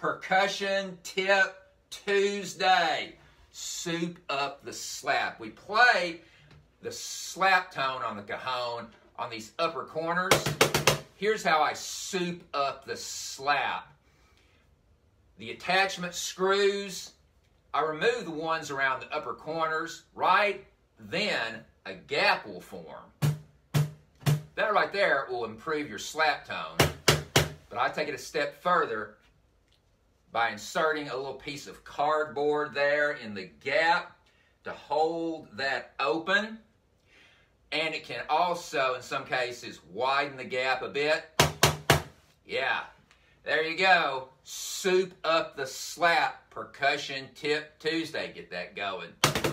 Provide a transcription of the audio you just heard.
Percussion Tip Tuesday. Soup up the slap. We play the slap tone on the cajon on these upper corners. Here's how I soup up the slap. The attachment screws, I remove the ones around the upper corners, right? Then a gap will form. That right there will improve your slap tone. But I take it a step further by inserting a little piece of cardboard there in the gap to hold that open. And it can also, in some cases, widen the gap a bit. Yeah, there you go. Soup up the slap, Percussion Tip Tuesday. Get that going.